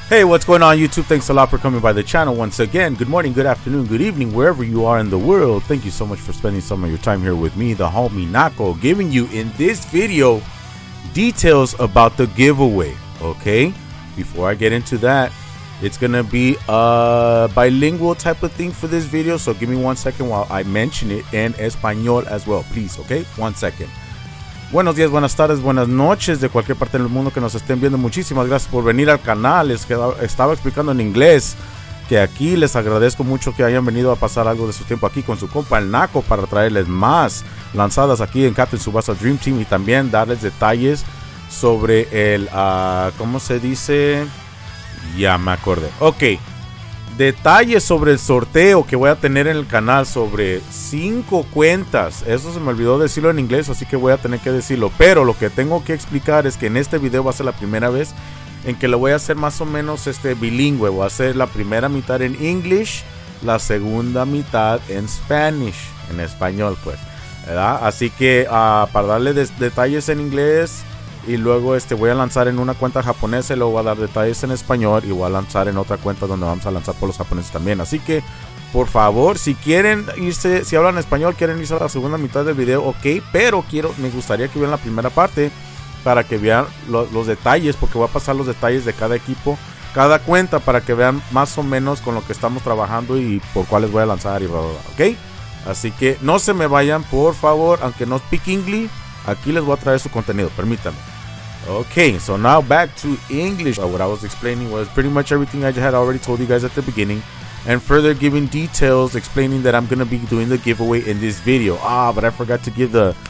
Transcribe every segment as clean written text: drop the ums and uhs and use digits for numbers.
Hey, what's going on, YouTube? Thanks a lot for coming by the channel once again. Good morning, good afternoon, good evening, wherever you are in the world. Thank you so much for spending some of your time here with me, the homie Nako, giving you in this video details about the giveaway. Okay, before I get into that, it's gonna be a bilingual type of thing for this video, so give me 1 second while I mention it in Espanol as well, please. Okay, 1 second. Buenos días, buenas tardes, buenas noches de cualquier parte del mundo que nos estén viendo. Muchísimas gracias por venir al canal. Les estaba explicando en inglés que aquí les agradezco mucho que hayan venido a pasar algo de su tiempo aquí con su compa el Nako para traerles más lanzadas aquí en Captain Tsubasa Dream Team y también darles detalles sobre el, ¿cómo se dice? Ya me acordé. Ok, detalles sobre el sorteo que voy a tener en el canal sobre 5 cuentas. Eso se me olvidó decirlo en inglés, así que voy a tener que decirlo. Pero lo que tengo que explicar es que en este video va a ser la primera vez en que lo voy a hacer más o menos bilingüe. Voy a hacer la primera mitad en English, la segunda mitad en Spanish, en español pues, ¿verdad? Así que para darle detalles en inglés y luego voy a lanzar en una cuenta japonesa y luego voy a dar detalles en español y voy a lanzar en otra cuenta donde vamos a lanzar por los japoneses también. Así que por favor, si quieren irse, si hablan español, quieren irse a la segunda mitad del video, ok, pero me gustaría que vean la primera parte para que vean los detalles, porque voy a pasar los detalles de cada equipo, cada cuenta, para que vean más o menos con lo que estamos trabajando y por cuáles voy a lanzar y bla, bla, bla, ok. Así que no se me vayan, por favor, aunque no speak English, aquí les voy a traer su contenido, permítanme. Okay, so now back to English. What I was explaining was pretty much everything I had already told you guys at the beginning, and further giving details explaining that I'm going to be doing the giveaway in this video. But I forgot to give the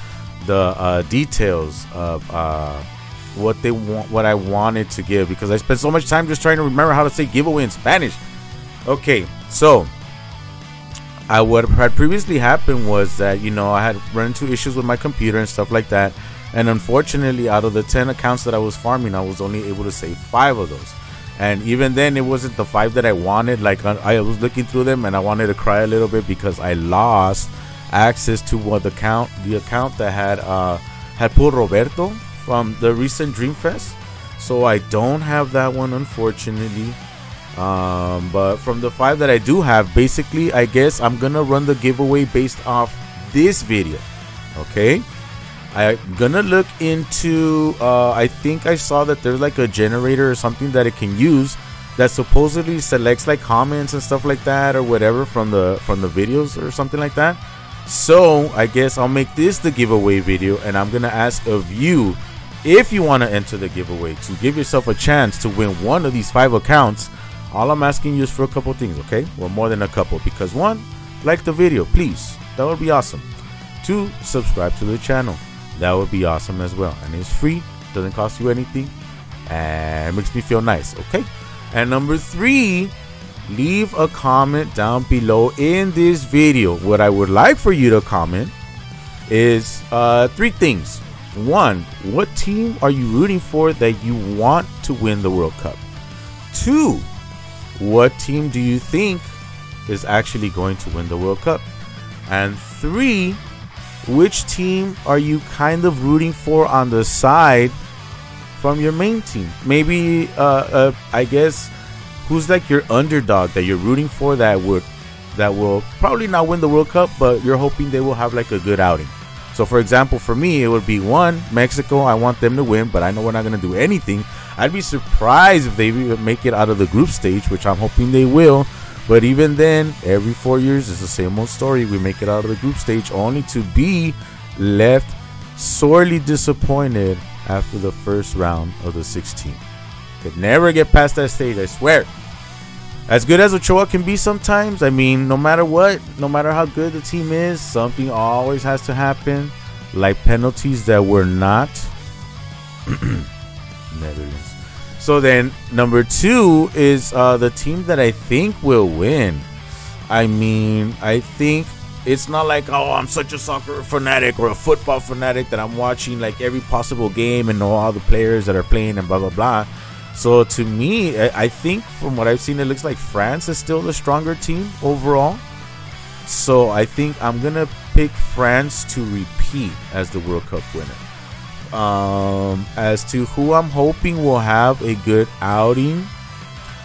details of what I wanted to give, because I spent so much time just trying to remember how to say giveaway in Spanish. Okay, so what had previously happened was that, you know, I had run into issues with my computer and stuff like that. And unfortunately, out of the 10 accounts that I was farming, I was only able to save 5 of those. And even then, it wasn't the 5 that I wanted. Like, I was looking through them and I wanted to cry a little bit because I lost access to the account that had pulled Roberto from the recent Dreamfest. So I don't have that one, unfortunately. But from the 5 that I do have, basically, I guess I'm gonna run the giveaway based off this video. Okay, I'm gonna look into I think I saw that there's like a generator or something that it can use that supposedly selects like comments and stuff like that or whatever from the videos or something like that. So I guess I'll make this the giveaway video, and I'm gonna ask of you, if you want to enter the giveaway, to give yourself a chance to win one of these 5 accounts. All I'm asking you is for a couple things, okay? Well, more than a couple, because 1, like the video, please, that would be awesome. 2, subscribe to the channel. That would be awesome as well, and it's free, doesn't cost you anything, and it makes me feel nice, okay? And number 3, leave a comment down below in this video. What I would like for you to comment is 3 things. 1, what team are you rooting for that you want to win the World Cup? 2, what team do you think is actually going to win the World Cup? And 3, which team are you kind of rooting for on the side from your main team? Maybe I guess who's like your underdog that you're rooting for that will probably not win the World Cup, but you're hoping they will have like a good outing. So for example, for me, it would be 1, Mexico. I want them to win, but I know we're not going to do anything. I'd be surprised if they even make it out of the group stage, which I'm hoping they will. But even then, every 4 years is the same old story. We make it out of the group stage only to be left sorely disappointed after the first round of the 16. Could never get past that stage, I swear. As good as Ochoa can be sometimes, I mean, no matter what, no matter how good the team is, something always has to happen. Like penalties that were not Netherlands. So then number 2 is the team that I think will win. I mean, I think it's not like, oh, I'm such a soccer fanatic or a football fanatic that I'm watching like every possible game and know all the players that are playing and blah blah blah. So to me, I think from what I've seen, it looks like France is still the stronger team overall. So I think I'm gonna pick France to repeat as the World Cup winner. As to who I'm hoping will have a good outing,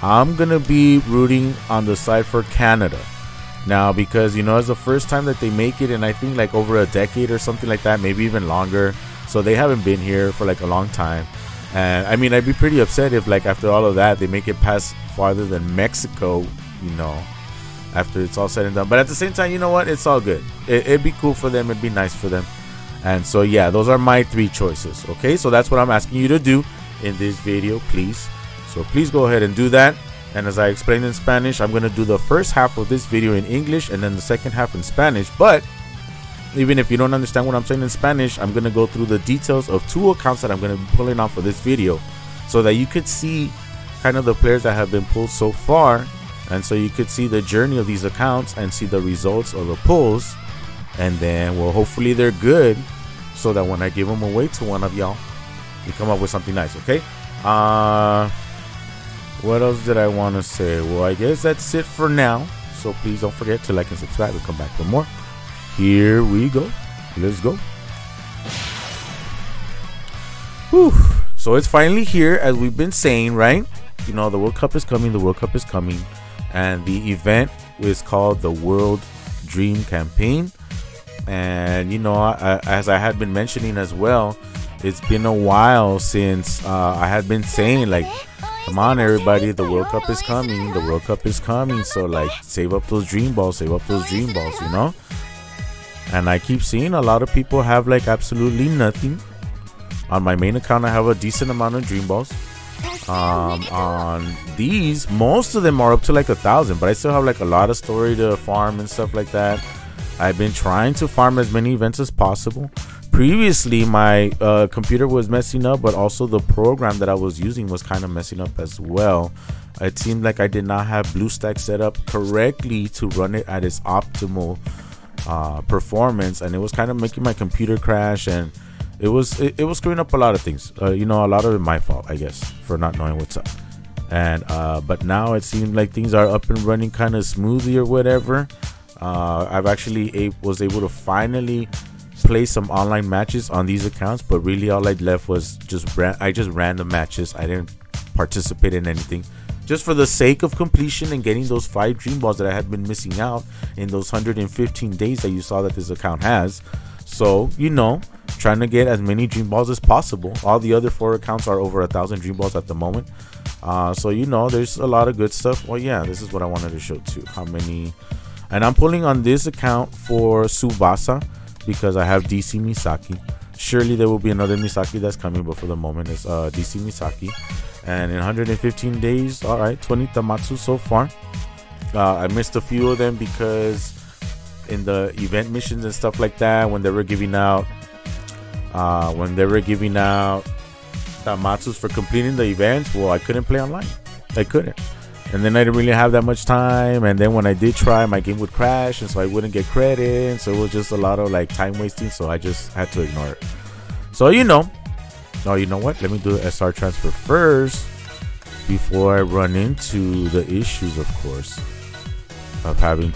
I'm gonna be rooting on the side for Canada now, because you know, it's the first time that they make it, and I think like over a decade or something like that, maybe even longer. So they haven't been here for like a long time. And I mean, I'd be pretty upset if like after all of that they make it past farther than Mexico, you know, after it's all said and done. But at the same time, you know what, it's all good. It'd be cool for them, it'd be nice for them. And so yeah, those are my 3 choices. Okay, so that's what I'm asking you to do in this video, please. So please go ahead and do that. And as I explained in Spanish, I'm going to do the first half of this video in English and then the second half in Spanish. But even if you don't understand what I'm saying in Spanish, I'm going to go through the details of 2 accounts that I'm going to be pulling off for this video, so that you could see kind of the players that have been pulled so far. And so you could see the journey of these accounts and see the results of the pulls. And then, well, hopefully they're good, so that when I give them away to one of y'all, we come up with something nice. Okay. What else did I want to say? Well, I guess that's it for now. So please don't forget to like and subscribe. We'll come back for more. Here we go. Let's go. Whew. So it's finally here, as we've been saying, right? You know, the World Cup is coming. The World Cup is coming. And the event is called the World Dream Campaign. And, you know, as I had been mentioning as well, it's been a while since I had been saying, like, come on, everybody, the World Cup is coming. The World Cup is coming. So, like, save up those dream balls. Save up those dream balls, you know? And I keep seeing a lot of people have, like, absolutely nothing. On my main account, I have a decent amount of dream balls. On these, most of them are up to, like, 1,000. But I still have, like, a lot of story to farm and stuff like that. I've been trying to farm as many events as possible. Previously, my computer was messing up, but also the program that I was using was kind of messing up as well. It seemed like I did not have BlueStack set up correctly to run it at its optimal performance, and it was kind of making my computer crash, and it was screwing up a lot of things. You know, a lot of it my fault, I guess, for not knowing what's up. And but now it seems like things are up and running kind of smoothly or whatever. I've actually was able to finally play some online matches on these accounts, but really all I left was I just ran the matches. I didn't participate in anything, just for the sake of completion and getting those 5 dream balls that I had been missing out in those 115 days that you saw that this account has. So, you know, trying to get as many dream balls as possible. All the other 4 accounts are over 1,000 dream balls at the moment. So, you know, there's a lot of good stuff. Well, yeah, this is what I wanted to show too. How many? And I'm pulling on this account for Tsubasa, because I have DC Misaki. Surely there will be another Misaki that's coming, but for the moment it's DC Misaki. And in 115 days, all right, 20 Tamatsu so far. I missed a few of them because in the event missions and stuff like that, when they were giving out Tamatsus for completing the events, well, I couldn't play online. I couldn't. And then I didn't really have that much time, and then when I did try, my game would crash, and so I wouldn't get credit. So it was just a lot of like time wasting, so I just had to ignore it. So, you know, you know what, let me do the SR transfer first before I run into the issues, of course, of having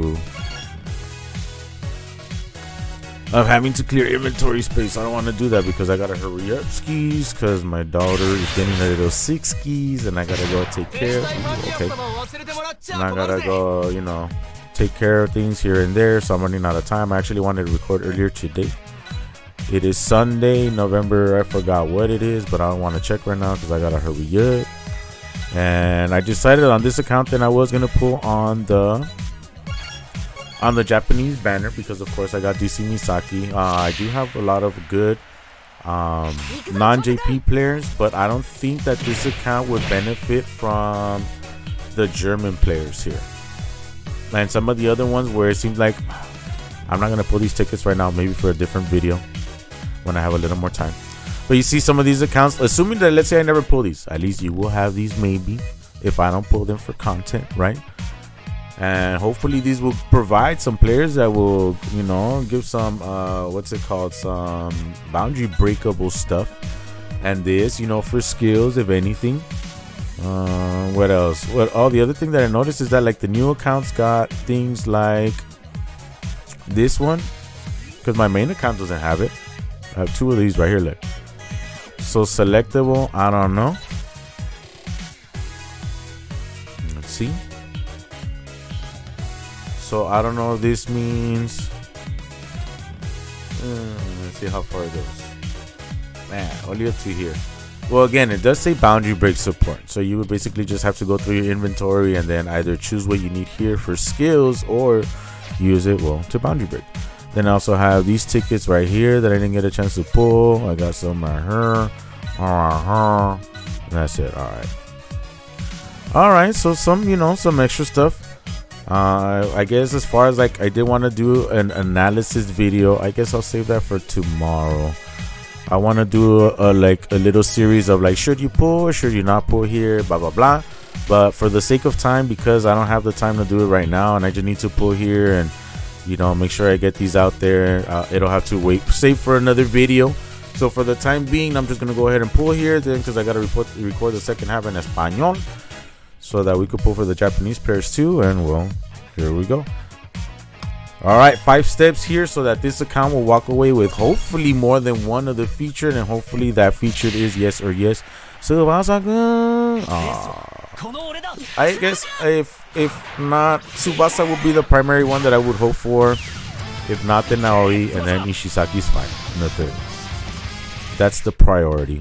to clear inventory space. I don't want to do that because I gotta hurry up skis, because my daughter is getting a little 6 skis and I gotta go take care of okay, and I gotta go, you know, take care of things here and there. So I'm running out of time. I actually wanted to record earlier today. It is Sunday, November, I forgot what it is, but I don't want to check right now because I gotta hurry up. And I decided on this account that I was gonna pull on the Japanese banner, because of course I got DC Misaki. I do have a lot of good non-JP players, but I don't think that this account would benefit from the German players here. And some of the other ones where it seems like I'm not gonna pull these tickets right now, maybe for a different video when I have a little more time. But you see some of these accounts, assuming that, let's say I never pull these, at least you will have these maybe if I don't pull them for content, right? And hopefully these will provide some players that will, you know, give some what's it called, some boundary breakable stuff. And this, you know, for skills, if anything. What else? All the other thing that I noticed is that, like, the new accounts got things like this one, because my main account doesn't have it. I have 2 of these right here, look. So selectable, I don't know. see. So I don't know if this means. Let's see how far it goes. Man, only up to here. Well, again, it does say boundary break support. So you would basically just have to go through your inventory and then either choose what you need here for skills or use it, well, to boundary break. Then I also have these tickets right here that I didn't get a chance to pull. I got some right here. And that's it. All right. So some, you know, some extra stuff. I guess as far as like I did want to do an analysis video, I guess I'll save that for tomorrow. I want to do a little series of like, should you pull or should you not pull here, blah blah blah. But for the sake of time, because I don't have the time to do it right now and I just need to pull here and, you know, make sure I get these out there, it'll have to wait, save for another video. So for the time being, I'm just gonna go ahead and pull here then, because I gotta record the second half in Espanol, so that we could pull for the Japanese players too. And well, here we go. All right, 5 steps here so that this account will walk away with hopefully more than one of the featured, and hopefully that featured is yes or yes. So I guess if not, Tsubasa will be the primary one that I would hope for. If not, then Aoi, and then Ishizaki's fine in the third. That's the priority.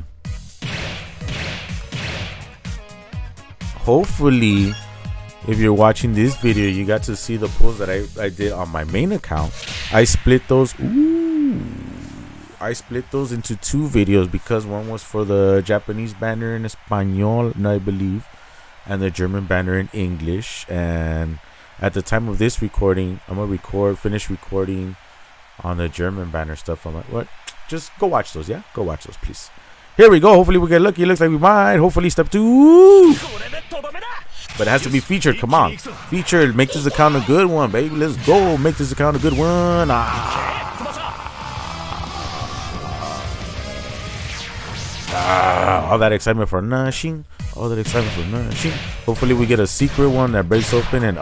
Hopefully, if you're watching this video, you got to see the pulls that I did on my main account. I split those. I split those into 2 videos because one was for the Japanese banner in Espanol, I believe, and the German banner in English. And at the time of this recording, I'm gonna finish recording on the German banner stuff. I'm like, what? Just go watch those, yeah? Go watch those, please. Here we go. Hopefully we get lucky. It looks like we might. Hopefully step 2. But it has to be featured. Come on. Featured. Make this account a good one, baby. Let's go. Make this account a good one. All that excitement for Nashing. All that excitement for Nashing. Hopefully we get a secret one that breaks open and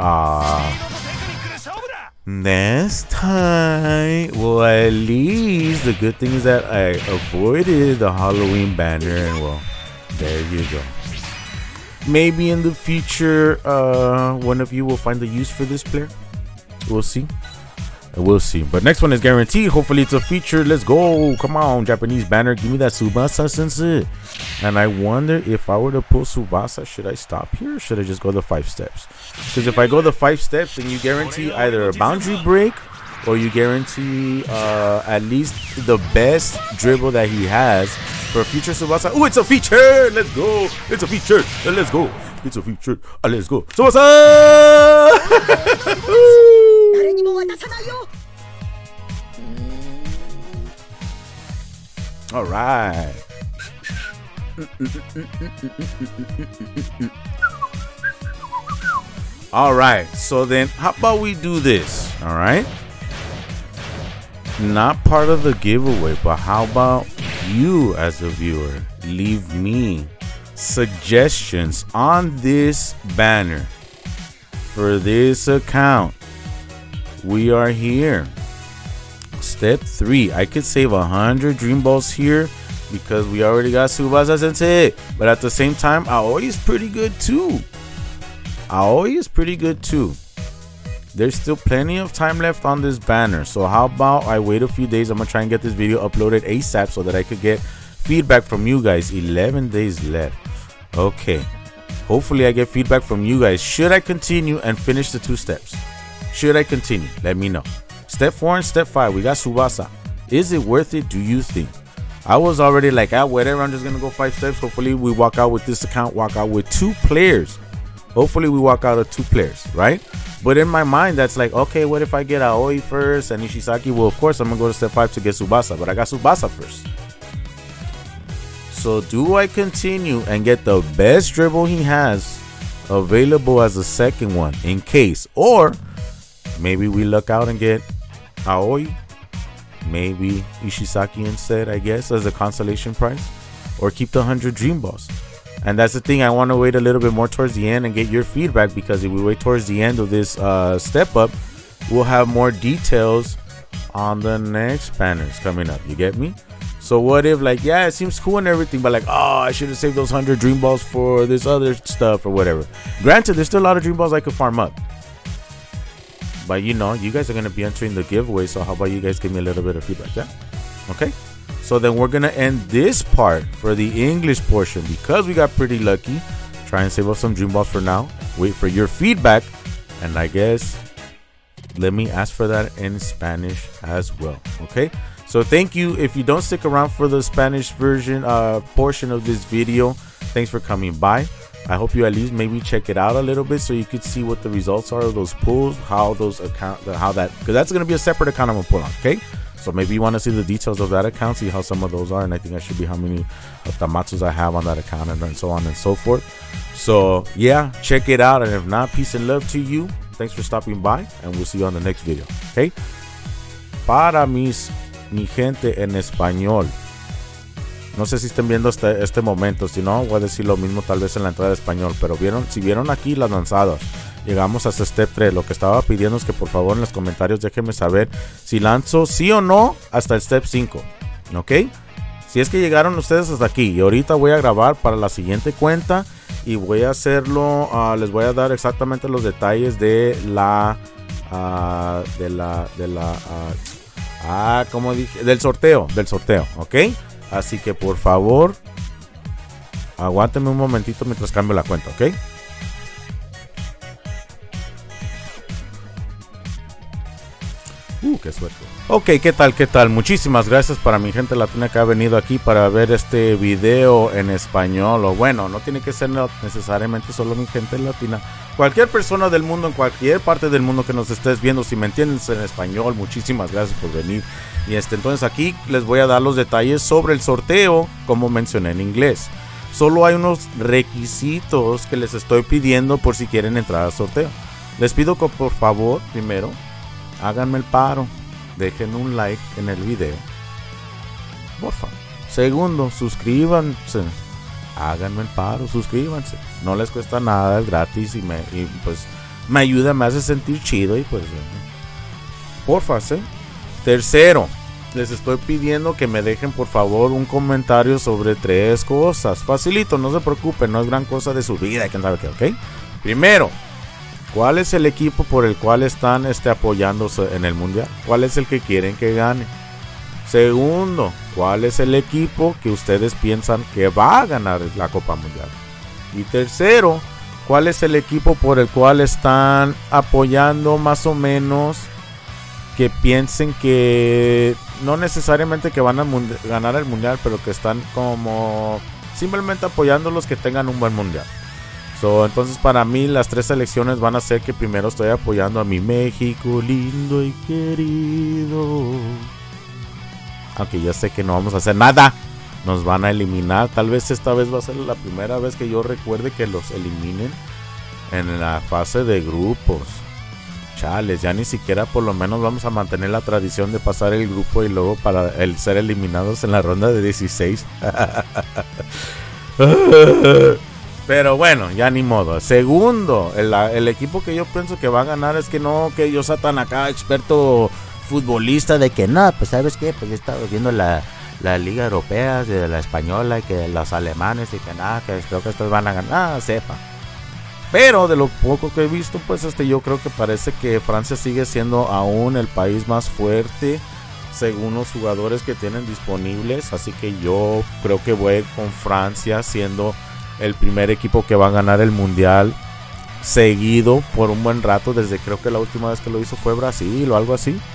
next time. Well, at least the good thing is that I avoided the Halloween banner, and well, there you go. Maybe in the future, one of you will find the use for this player. We'll see. We'll see. But next one is guaranteed. Hopefully it's a feature. Let's go. Come on, Japanese banner. Give me that Tsubasa sensei. And I wonder if I were to pull Tsubasa, should I stop here or should I just go the 5 steps? Because if I go the 5 steps, then you guarantee either a boundary break or you guarantee at least the best dribble that he has for a future Tsubasa. Oh, it's a feature. Let's go. It's a feature. Let's go. It's a feature. Let's go. Tsubasa! All right. All right. So then how about we do this? All right. Not part of the giveaway, but how about you as a viewer leave me suggestions on this banner for this account. We are here. Step 3. I could save 100 dream balls here because we already got Tsubasa sensei. But at the same time, Aoi is pretty good too. Aoi is pretty good too. There's still plenty of time left on this banner. So how about I wait a few days? I'm going to try and get this video uploaded ASAP so that I could get feedback from you guys. 11 days left. Okay. Hopefully I get feedback from you guys. Should I continue and finish the 2 steps? Should I continue? Let me know. Step 4 and step 5. We got Tsubasa. Is it worth it? Do you think? I was already like, whatever. I'm just going to go 5 steps. Hopefully we walk out with this account. Walk out with 2 players. Hopefully we walk out of 2 players. Right? But in my mind, that's like, okay, what if I get Aoi first and Ishizaki? Well, of course, I'm going to go to step 5 to get Tsubasa. But I got Tsubasa first. So do I continue and get the best dribble he has available as a second one in case? Or maybe we luck out and get Aoi. Maybe Ishizaki instead, I guess, as a consolation prize. Or keep the 100 dream balls. And that's the thing. I want to wait a little bit more towards the end and get your feedback, because if we wait towards the end of this step up, we'll have more details on the next banners coming up. You get me? So what if, like, yeah, it seems cool and everything, but like, oh, I should have saved those 100 dream balls for this other stuff or whatever. Granted, there's still a lot of dream balls I could farm up. But you know, you guys are going to be entering the giveaway, so how about you guys give me a little bit of feedback, yeah? Okay? So then we're going to end this part for the English portion because we got pretty lucky. Try and save up some dream balls for now. Wait for your feedback. And I guess let me ask for that in Spanish as well, okay? So thank you. If you don't stick around for the Spanish version portion of this video, thanks for coming by. I hope you at least maybe check it out a little bit so you could see what the results are of those pulls, how those because that's going to be a separate account I'm going to pull on, okay? So maybe you want to see the details of that account, see how some of those are, and I think I should be how many tamatsus I have on that account and so on and so forth. So yeah, check it out, and if not, peace and love to you. Thanks for stopping by, and we'll see you on the next video, okay? Para mi gente en español. No sé si estén viendo este momento, si no, voy a decir lo mismo tal vez en la entrada de español, pero si vieron aquí las lanzadas, llegamos hasta step 3, lo que estaba pidiendo es que por favor en los comentarios déjenme saber si lanzo sí o no hasta el step 5, ¿ok? Si es que llegaron ustedes hasta aquí, y ahorita voy a grabar para la siguiente cuenta y voy a hacerlo, les voy a dar exactamente los detalles de como dije, del sorteo, ¿ok? Así que por favor, aguántenme un momentito mientras cambio la cuenta, ¿ok? Qué suerte. Ok, ¿qué tal? Muchísimas gracias para mi gente latina que ha venido aquí para ver este video en español. O bueno, no tiene que ser necesariamente solo mi gente latina. Cualquier persona del mundo, en cualquier parte del mundo que nos estés viendo, si me entiendes en español, muchísimas gracias por venir. Y entonces aquí les voy a dar los detalles sobre el sorteo, como mencioné en inglés. Solo hay unos requisitos que les estoy pidiendo por si quieren entrar al sorteo. Les pido que por favor, primero, háganme el paro, dejen un like en el video, por favor. Segundo, suscríbanse, háganme el paro, suscríbanse, no les cuesta nada, es gratis y pues me ayuda, me hace sentir chido y pues porfa, ¿sí? Tercero, les estoy pidiendo que me dejen por favor un comentario sobre 3 cosas, facilito, no se preocupen, no es gran cosa de su vida, quién sabe qué, ¿ok? Primero, ¿cuál es el equipo por el cual están apoyándose en el mundial? ¿Cuál es el que quieren que gane? Segundo, ¿cuál es el equipo que ustedes piensan que va a ganar la Copa Mundial? Y tercero, ¿cuál es el equipo por el cual están apoyando más o menos que piensen que no necesariamente que van a ganar el mundial, pero que están como simplemente apoyando los que tengan un buen mundial? Entonces para mí las 3 selecciones van a ser que primero estoy apoyando a mi México lindo y querido. Aunque ya sé que no vamos a hacer nada, nos van a eliminar. Tal vez esta vez va a ser la primera vez que yo recuerde que los eliminen en la fase de grupos. Chales, ya ni siquiera por lo menos vamos a mantener la tradición de pasar el grupo y luego para ser eliminados en la ronda de 16. Pero bueno, ya ni modo. Segundo, el equipo que yo pienso que va a ganar es que no, que yo sea tan acá experto futbolista de que no, pues sabes qué, pues yo estaba viendo la Liga Europea, de la española y que los alemanes y que nada, que creo que estos van a ganar, sepa. Pero de lo poco que he visto, pues yo creo que parece que Francia sigue siendo aún el país más fuerte según los jugadores que tienen disponibles. Así que yo creo que voy a ir con Francia siendo el primer equipo que va a ganar el mundial seguido por un buen rato. Desde creo que la última vez que lo hizo fue Brasil o algo así.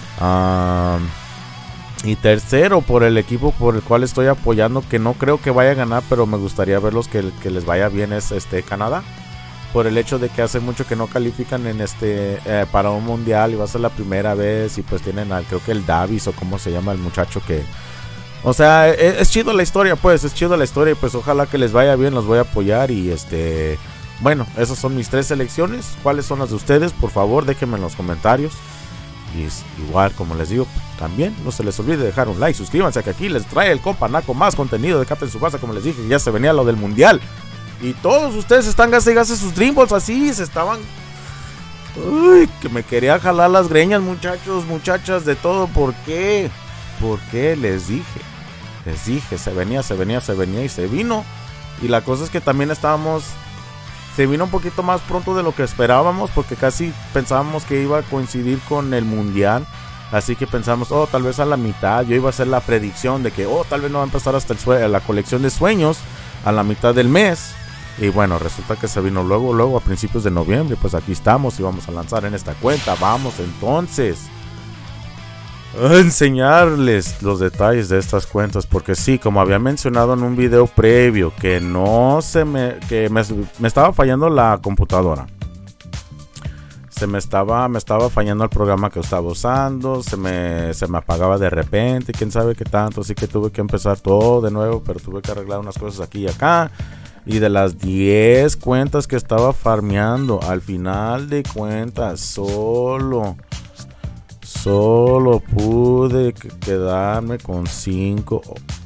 Y tercero, por el equipo por el cual estoy apoyando, que no creo que vaya a ganar, pero me gustaría verlos que les vaya bien, es Canadá. Por el hecho de que hace mucho que no califican en para un mundial y va a ser la primera vez. Y pues tienen creo que el Davis o cómo se llama el muchacho que... O sea, es chido la historia, pues, es chido la historia y pues ojalá que les vaya bien, los voy a apoyar y bueno, esas son mis 3 selecciones. ¿Cuáles son las de ustedes? Por favor, déjenme en los comentarios. Y igual, como les digo, también no se les olvide dejar un like, suscríbanse que aquí les trae el compa Naco más contenido de Capa en su casa, como les dije, ya se venía lo del mundial. Y todos ustedes están gaste sus Dream Balls así, se estaban... Uy, que me quería jalar las greñas, muchachos, muchachas, de todo. ¿Por qué? ¿Por qué les dije? Les dije, se venía y se vino. Y la cosa es que también se vino un poquito más pronto de lo que esperábamos, porque casi pensábamos que iba a coincidir con el mundial. Así que pensamos, tal vez a la mitad. Yo iba a hacer la predicción de que, tal vez no va a empezar hasta la colección de sueños a la mitad del mes. Y bueno, resulta que se vino luego a principios de noviembre. Pues aquí estamos y vamos a lanzar en esta cuenta. Vamos entonces a enseñarles los detalles de estas cuentas, porque sí, como había mencionado en un video previo, que me estaba fallando la computadora. Me estaba fallando el programa que estaba usando, se me apagaba de repente, quién sabe qué tanto, así que tuve que empezar todo de nuevo, pero tuve que arreglar unas cosas aquí y acá. Y de las 10 cuentas que estaba farmeando, al final de cuentas solo pude quedarme con 5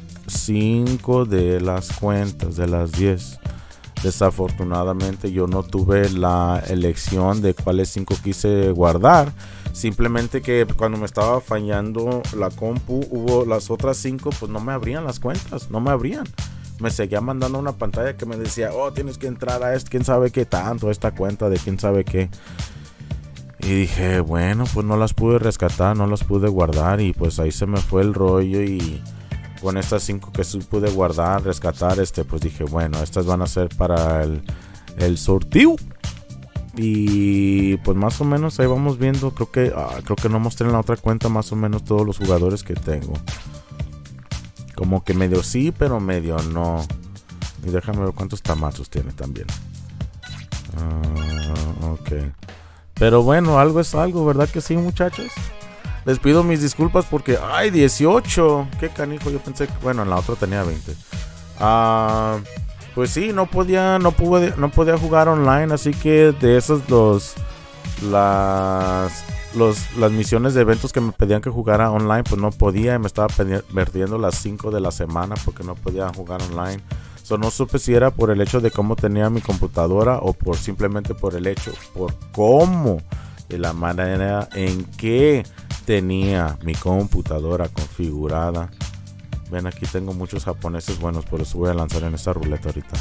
de las cuentas de las 10. Desafortunadamente yo no tuve la elección de cuáles 5 quise guardar. Simplemente que cuando me estaba fallando la compu, las otras 5 pues no me abrían las cuentas, no me abrían. Me seguía mandando una pantalla que me decía, tienes que entrar a quién sabe qué tanto, esta cuenta de quién sabe qué. Y dije, bueno, pues no las pude rescatar, no las pude guardar, y pues ahí se me fue el rollo. Y con estas 5 que sí pude guardar, rescatar, pues dije, bueno, estas van a ser para el sorteo. Y pues más o menos ahí vamos viendo. Creo que no mostré en la otra cuenta más o menos todos los jugadores que tengo. Como que medio sí, pero medio no. Y déjame ver cuántos tamazos tiene también. Ok. Pero bueno, algo es algo, ¿verdad que sí, muchachos? Les pido mis disculpas porque, 18. Qué canijo, yo pensé que, bueno, en la otra tenía 20. Pues sí, no podía jugar online, así que de esos las misiones de eventos que me pedían que jugara online, pues no podía, y me estaba perdiendo las 5 de la semana porque no podía jugar online. No supe si era por el hecho de cómo tenía mi computadora o simplemente por cómo, de la manera en que tenía mi computadora configurada. Ven, aquí tengo muchos japoneses buenos, por eso voy a lanzar en esta ruleta ahorita.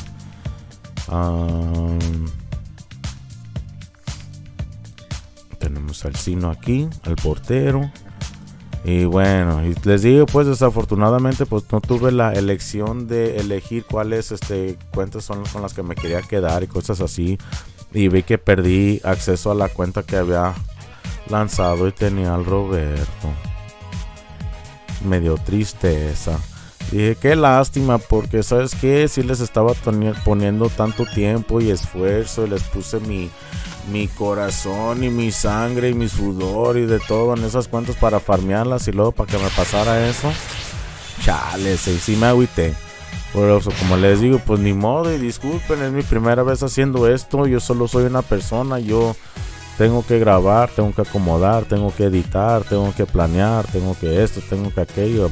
Tenemos al Sino aquí, al portero. Y bueno, y les digo, pues desafortunadamente pues no tuve la elección de elegir cuáles cuentas son con las que me quería quedar y cosas así. Y vi que perdí acceso a la cuenta que había lanzado y tenía al Roberto. Me dio tristeza. Dije, qué lástima, porque ¿sabes qué? Si les estaba poniendo tanto tiempo y esfuerzo, y les puse mi corazón y mi sangre y mi sudor y de todo en esas cuentas para farmearlas, y luego para que me pasara eso. Chale, sí me agüité. Por eso, como les digo, pues ni modo, y disculpen, es mi primera vez haciendo esto. Yo solo soy una persona, yo tengo que grabar, tengo que acomodar, tengo que editar, tengo que planear, tengo que esto, tengo que aquello,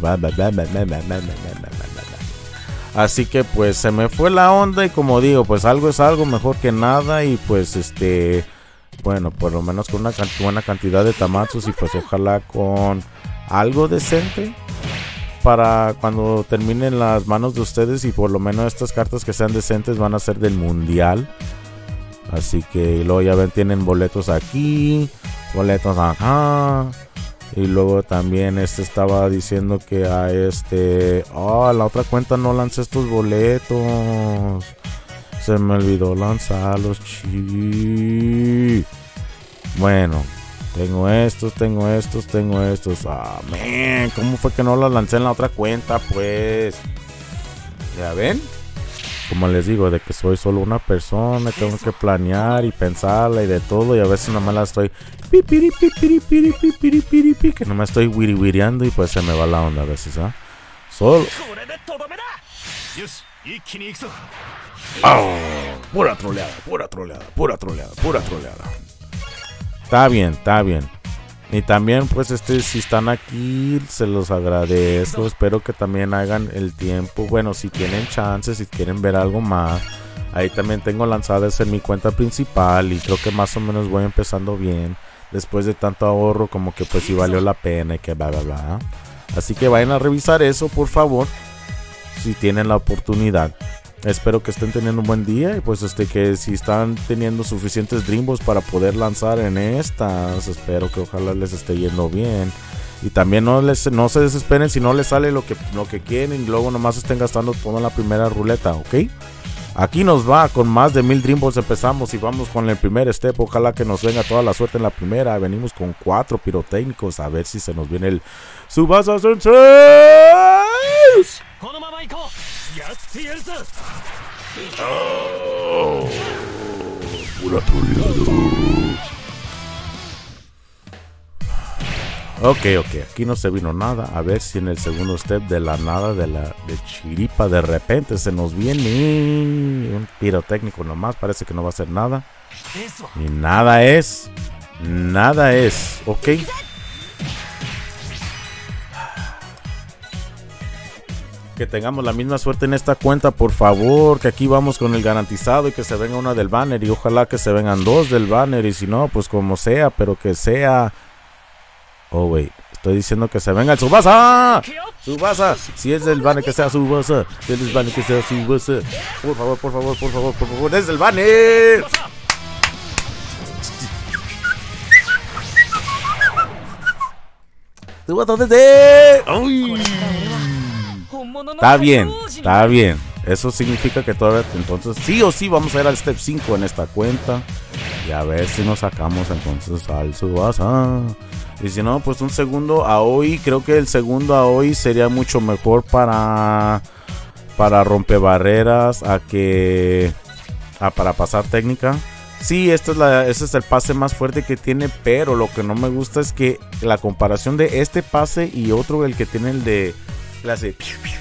así que pues se me fue la onda, y como digo, pues algo es algo, mejor que nada. Y pues bueno, por lo menos con una buena cantidad de tamazos, y pues ojalá con algo decente para cuando terminen las manos de ustedes, y por lo menos estas cartas que sean decentes van a ser del mundial. Así que luego ya ven, tienen boletos aquí, boletos acá. Y luego también estaba diciendo que a la otra cuenta no lancé estos boletos. Se me olvidó lanzarlos, Bueno, tengo estos. Man, ¿cómo fue que no los lancé en la otra cuenta? Pues, ¿ya ven? Como les digo, de que soy solo una persona, tengo que planear y pensarla y de todo, y a veces nomás la estoy que no me estoy wiriwiriando, y pues se me va la onda a veces, solo. Pura troleada. Está bien. Y también pues si están aquí, se los agradezco. Espero que también hagan el tiempo. Bueno, si tienen chance, si quieren ver algo más, ahí también tengo lanzadas en mi cuenta principal, y creo que más o menos voy empezando bien. Después de tanto ahorro, como que pues sí valió la pena y que bla. Así que vayan a revisar eso, por favor. si tienen la oportunidad. Espero que estén teniendo un buen día y pues que si están teniendo suficientes Dream Balls para poder lanzar en estas, espero que ojalá les esté yendo bien. Y también no se desesperen si no les sale lo que quieren y luego nomás estén gastando todo en la primera ruleta, ¿ok? Aquí nos va con más de 1000 Dream Balls. Empezamos y vamos con el primer step. Ojalá que nos venga toda la suerte en la primera. Venimos con 4 pirotécnicos. A ver si se nos viene el Tsubasa Sensei. Oh, pura Ok, aquí no se vino nada. A ver si en el segundo step de la nada, de chiripa, de repente se nos viene un pirotécnico nomás. Parece que no va a hacer nada. Y nada es, ok. Que tengamos la misma suerte en esta cuenta, por favor. Que aquí vamos con el garantizado y que se venga una del banner. Y ojalá que se vengan 2 del banner. Y si no, pues como sea, pero que sea... Oh, wait. Estoy diciendo que se venga el Tsubasa. Tsubasa. Si es del banner, que sea Tsubasa. Si es del banner, que sea Tsubasa. Por favor. Es del banner. Tsubasa desde. ¡Uy! Está bien. Eso significa que todavía, entonces, sí o sí vamos a ir al step 5 en esta cuenta. Y a ver si nos sacamos entonces al Tsubasa. Y si no, pues un segundo Aoi. Creo que el segundo Aoi sería mucho mejor para rompebarreras para pasar técnica. Sí, este es el pase más fuerte que tiene, pero lo que no me gusta es que la comparación de este pase y otro, el que tiene el de clase.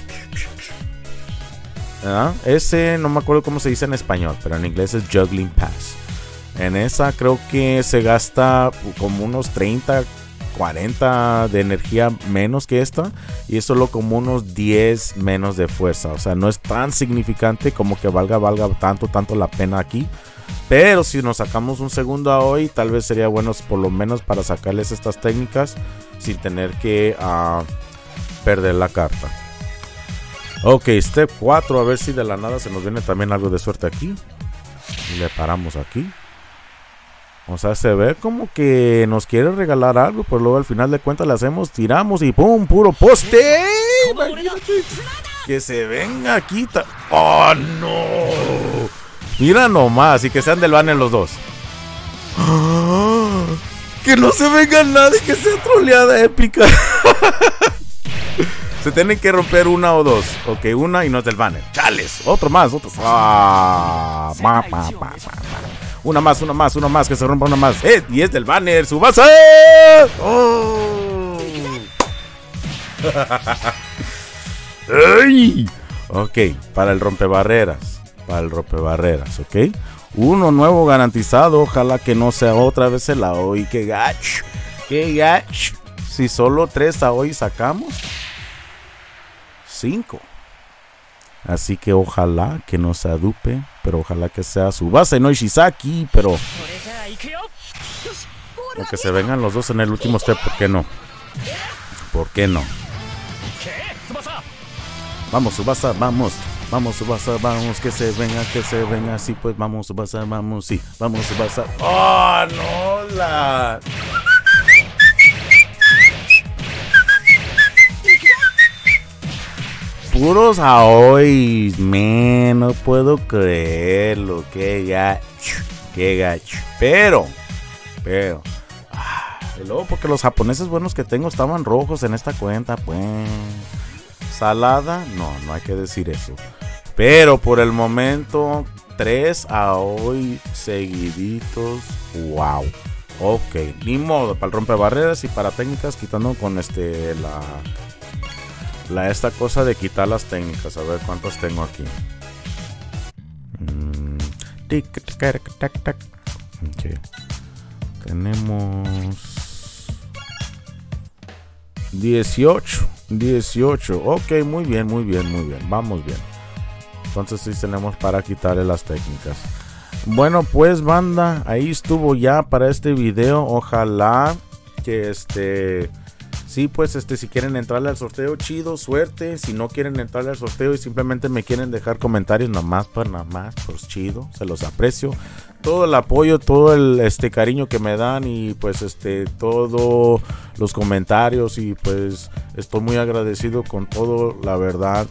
Ese no me acuerdo cómo se dice en español, pero en inglés es Juggling Pass. En esa creo que se gasta como unos 30, 40 de energía menos que esta, y es solo como unos 10 menos de fuerza. O sea, no es tan significante como que valga tanto la pena aquí. Pero si nos sacamos un segundo Aoi, tal vez sería bueno por lo menos para sacarles estas técnicas sin tener que perder la carta. Ok, step 4, a ver si de la nada se nos viene también algo de suerte aquí. Y le paramos aquí. O sea, se ve como que nos quiere regalar algo, pero luego al final de cuentas le hacemos, tiramos y ¡pum! ¡Puro poste! Imagínate que se venga aquí. ¡Oh, no! Mira nomás, y que sean del banner los dos. Que no se venga nada y que sea troleada épica. Se tienen que romper una o dos. Ok, una y no es del banner. Chales, otro más. Una más, que se rompa una más. Y es del banner, Tsubasa. Oh. ¡Ay! Ok, para el rompebarreras. Ok. Uno nuevo garantizado. Ojalá que no sea otra vez el Aoi. ¡Qué gacho! Si solo 3 Aoi sacamos, 5. Así que ojalá que no sea dupe, pero ojalá que sea Tsubasa y no Ishizaki, pero que se vengan los dos en el último step, ¿por qué no? Vamos Tsubasa, vamos Tsubasa, vamos, que se venga, sí, pues vamos Tsubasa, vamos Tsubasa. ¡Oh, no! Puros Aois, no puedo creerlo, qué gacho. Pero, y luego porque los japoneses buenos que tengo estaban rojos en esta cuenta, pues. Salada, no hay que decir eso. Pero por el momento, 3 Aoi seguiditos, wow. Ok, ni modo, para el rompebarreras y para técnicas, quitando con esta cosa de quitar las técnicas. A ver cuántas tengo aquí. Okay. Tenemos 18. Ok, muy bien. Vamos bien. Entonces sí tenemos para quitarle las técnicas. Bueno, pues banda, ahí estuvo ya para este video. Ojalá que Sí, pues si quieren entrarle al sorteo, chido, suerte. Si no quieren entrarle al sorteo y simplemente me quieren dejar comentarios, nada más, pues chido, se los aprecio. Todo el apoyo, todo el cariño que me dan y pues todos los comentarios y pues estoy muy agradecido con todo, la verdad.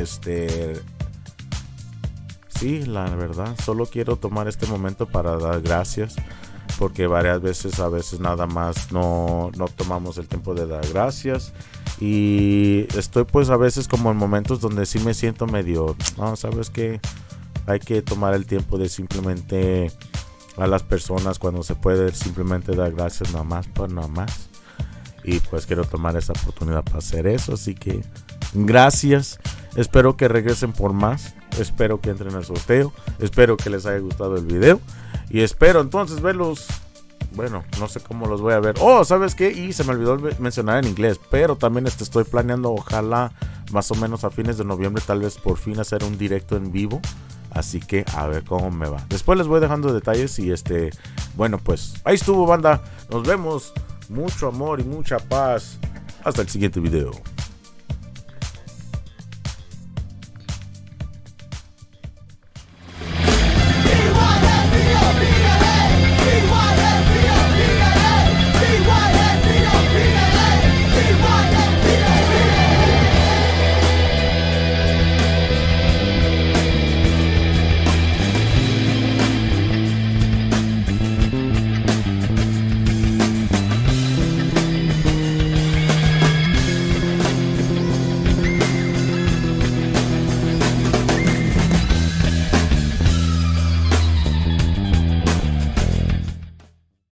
Sí, la verdad, solo quiero tomar este momento para dar gracias. Porque varias veces, a veces nada más no tomamos el tiempo de dar gracias. Y estoy pues a veces como en momentos donde sí me siento medio, no, sabes que hay que tomar el tiempo de simplemente a las personas cuando se puede simplemente dar gracias nada más por nada más. Y pues quiero tomar esa oportunidad para hacer eso. Así que gracias. Espero que regresen por más. Espero que entren al sorteo. Espero que les haya gustado el video. Y espero entonces verlos. Bueno, no sé cómo los voy a ver. Oh, ¿sabes qué? Y se me olvidó mencionar en inglés. Pero también estoy planeando, ojalá, más o menos a fines de noviembre, tal vez por fin hacer un directo en vivo. Así que a ver cómo me va. Después les voy dejando detalles y bueno, pues ahí estuvo, banda. Nos vemos. Mucho amor y mucha paz. Hasta el siguiente video.